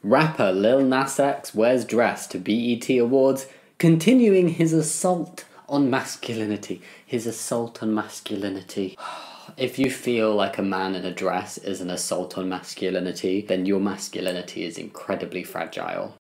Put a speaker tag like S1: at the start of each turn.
S1: Rapper Lil Nas X wears dress to BET Awards, continuing his assault on masculinity. His assault on masculinity. If you feel like a man in a dress is an assault on masculinity, then your masculinity is incredibly fragile.